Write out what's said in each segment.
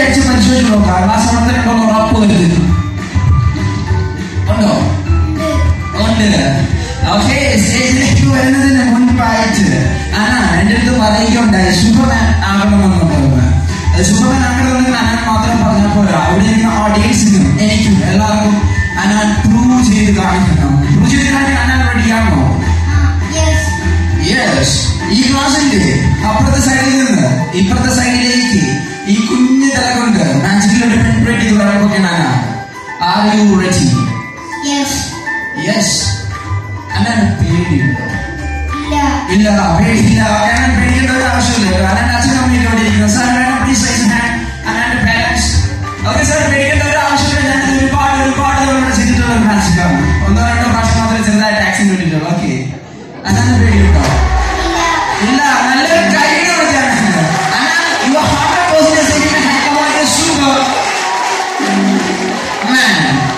അടിച്ച് പരിശോധിച്ച് നോക്കാം. ക്ലാസ് ഉണ്ടോ ഉറപ്പ് വരുന്നത് ഉണ്ടോ? ഉണ്ട്. ഓക്കെ, സ്റ്റേജിലേക്ക് വരുന്നതിന് മുൻപായിട്ട് എന്റെ അടുത്ത് പറയുകയുണ്ടായി സൂപ്പർമാൻ ആകണമെന്നുള്ളത്. സൂപ്പർമാൻ ആകണമെന്ന് അനാൻ മാത്രം പറഞ്ഞാൽ പോരാ, അവിടെ ഇരിക്കുന്ന ഓഡിയൻസിനും എനിക്കും എല്ലാവർക്കും അനാൻ പ്രൂവ് ചെയ്ത് കാണിക്കണം. പ്രൂവ് ചെയ്ത് കാണിക്കാൻ അനാൻ റെഡിയാണോ? യെസ്. ഈ ക്ലാസിന്റെ അപ്പുറത്തെ സൈഡിൽ നിന്ന് ഇപ്പുറത്തെ സൈഡിലേക്ക് ഈ കുഞ്ഞു തല കൊണ്ട് മാജിക്കിലോട്ട് പെൻട്രേറ്റ് ചെയ്ത് പറയുമ്പോൾ are you ready? Yes. Anan പേടിയുണ്ടോ? ഇല്ല, പേടിയില്ല. അനാൻ പേടിക്കേണ്ട ഒരു ആവശ്യമില്ല. അനാൻ അച്ഛനമ്മയിൽ ഇവിടെ ഇരിക്കുന്നു. Sir please raise hand. അനാന്റെ പേരൻസ്. ഓക്കെ സാർ, പേടിക്കേണ്ട ഒരു ആവശ്യമില്ല. ഞാൻ ഒരുപാട് തവണ ചെയ്തിട്ടുള്ള ഒരു മാജിക്കാണ്. 1-2 പ്രാവശ്യം മാത്രമേ ചെറുതായിട്ട് ആക്സിഡന്റ് വേണ്ടിയിട്ടുള്ളൂ. ഓക്കെ, അനാന് പേടിയുണ്ടോ? ഇല്ല. നല്ലൊരു കൈയ്യടി കൊടുക്കാൻ. Anan you are 100% second hand. Come on, super man.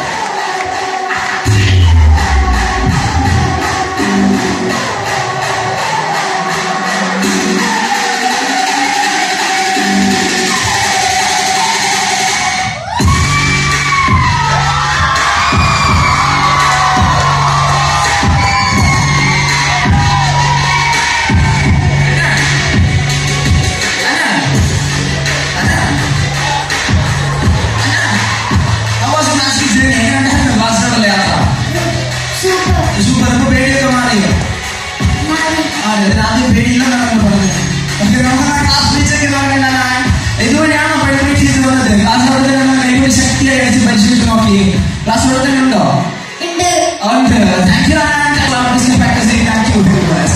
ഇതുവരെയാണോ പഠിപ്പിച്ച് ചെയ്ത് വന്നത്? ക്ലാസ്സിലോട് തന്നെ ശക്തിയായി അടിച്ച് പരിശീലിച്ച് നോക്കി. ക്ലാസ്സിലോട് തന്നെ ഉണ്ടോ? ഉണ്ട്. Thank you. Thank you.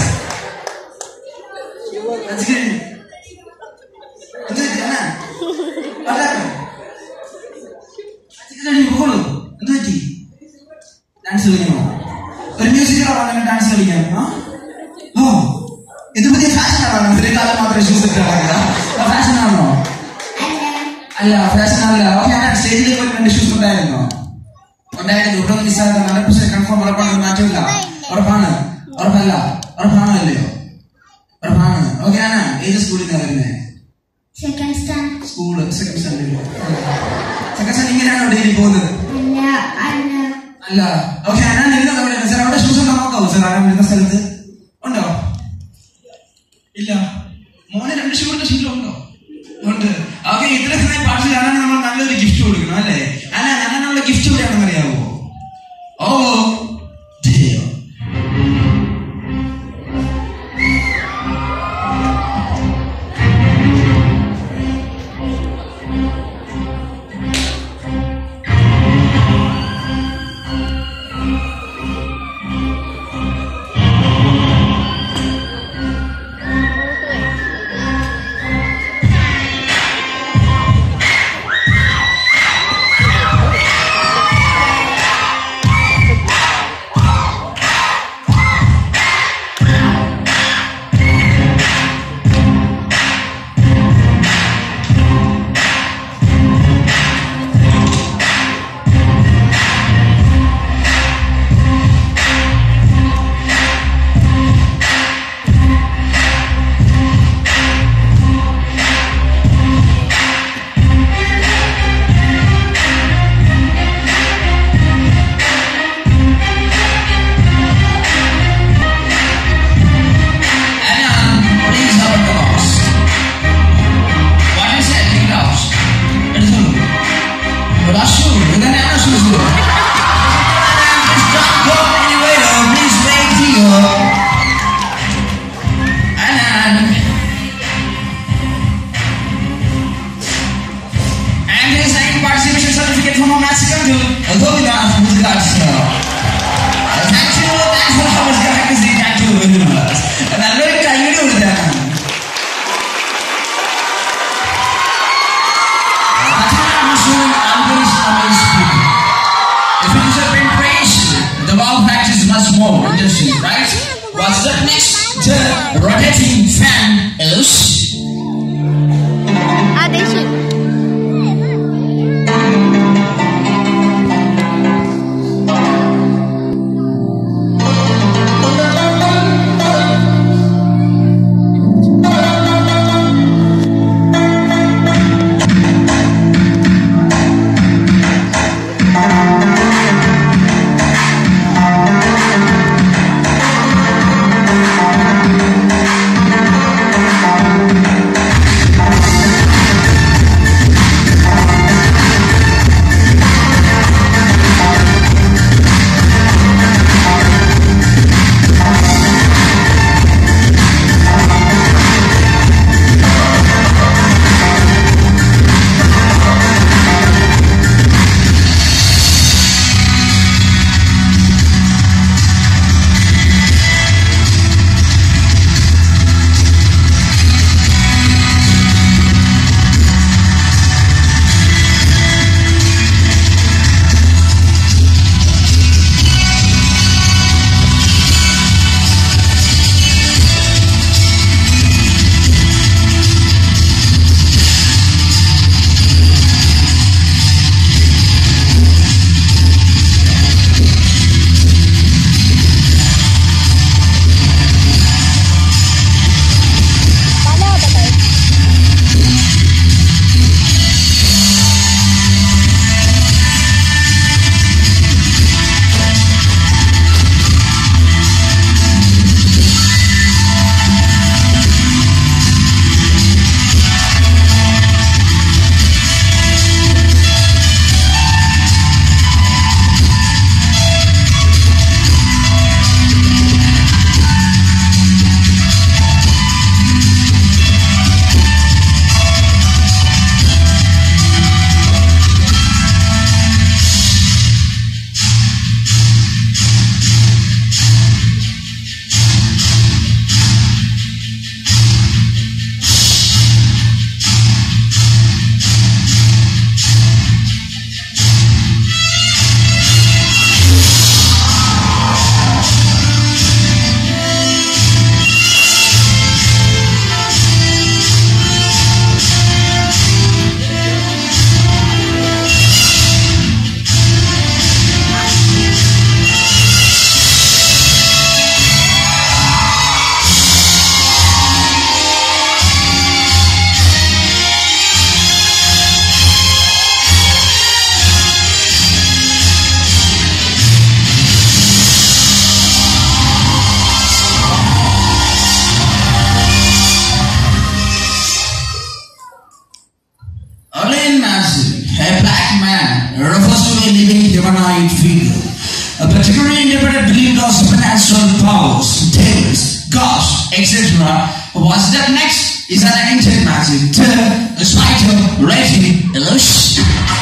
Dance കളിക്കണോ? ഒരു മ്യൂസിക്കലാണോ ഡാൻസ് കളിക്കാൻ? ഇത് പുതിയ ഫാഷനാണോ? ഒരു കാലം മാത്രമേ ഷൂസ് ഫാഷനാണോ? അല്ല, ഫാഷൻ അല്ല. ഓക്കെ, ഞാൻ സ്റ്റേജിലേക്ക് പോയി 2 ഷൂസ് ഉണ്ടായിരുന്നു. ഇവിടെ മിസ്സായത് 100% കൺഫേം. ഉറപ്പാണ്, മാറ്റമില്ല. ഉറപ്പല്ല. ഉറപ്പാണോ അല്ലയോ? ഉറപ്പാണ്. ഓക്കെ, ആണ് ഏത് സ്കൂളിൽ നിന്നാണ് വരുന്നത്? Second standard. Second stand. ഇങ്ങനെയാണോ ഡെയിലി പോകുന്നത്? അല്ല. ഓക്കെ, ഞാൻ ഇരുന്നത് അവിടെ. സാർ അവിടെ ഷൂസ് ഉണ്ടോ നോക്കാവോ? സാർ ആരാ വരുന്ന സ്ഥലത്ത് ഉണ്ടോ? ഇല്ല. മോനെ 2 ഷൂറിന്റെ ശീലമുണ്ടോ? ഉണ്ട്. ഓക്കെ, ഇത്രയും പാട്ടിൽ അനാൻ നമ്മൾ നല്ലൊരു ഗിഫ്റ്റ് കൊടുക്കണം അല്ലേ? അനാനുള്ള ഗിഫ്റ്റ് എവിടെയാണെന്ന് അറിയാവോ? ഓ, നല്ലൊരു കൈയ്യടി കൊടുത്താണ്. More interesting, right? What's up next? The rotating fan is audition. in magic, a black man refers to a living humanoid figure, particularly interpreted believed of supernatural powers, devils, gods, etc. What's that next is an ancient magic, a spider, rating, illusion.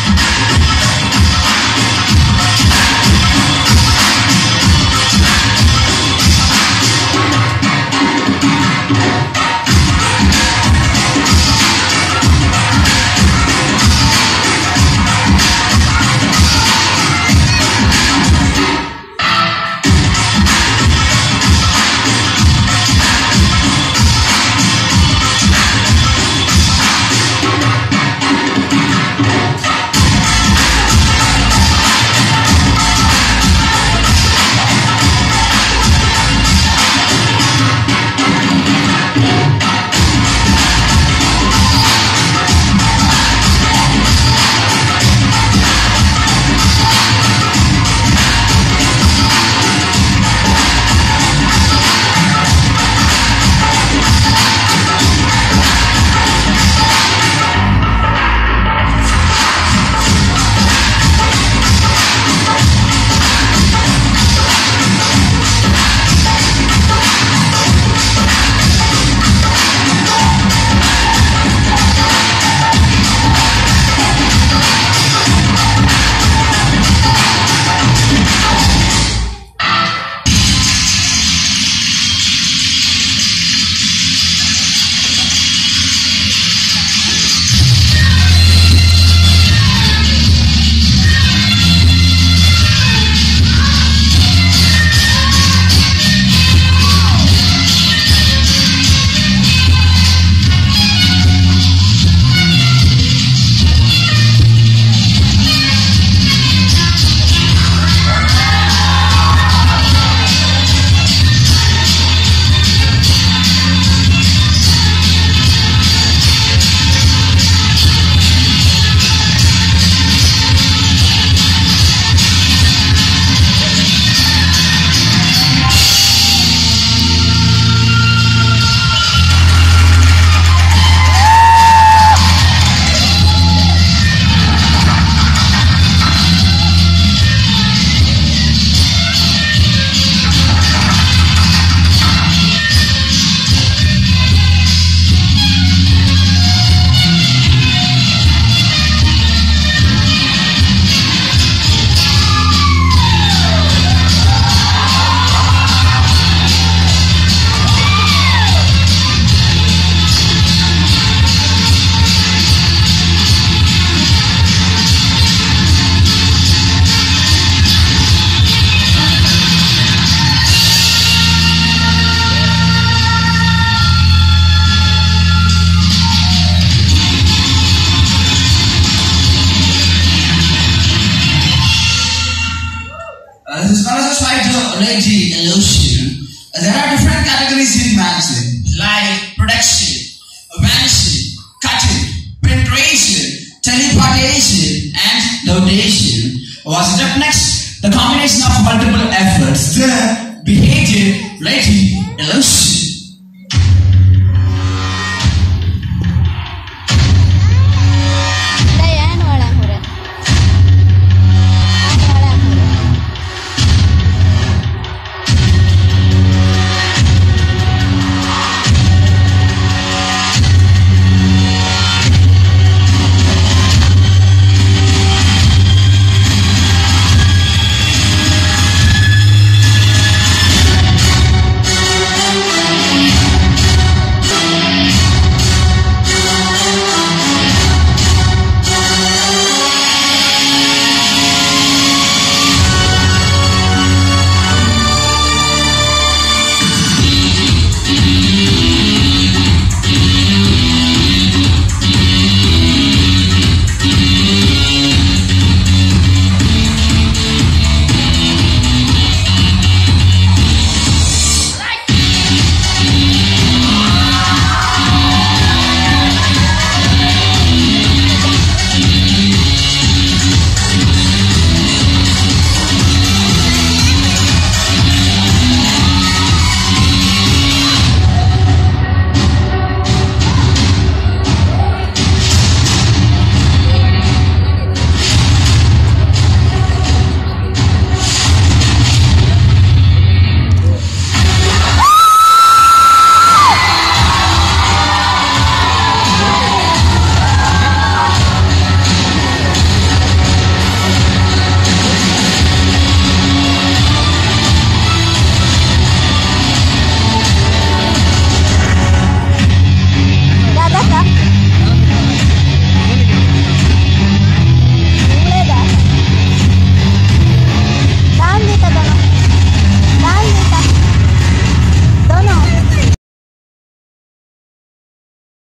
This is not a spider rating illusion. There are different categories in magic, like protection, vanishing, cutting, penetration, teleportation, and dotation. What's up next? The combination of multiple efforts.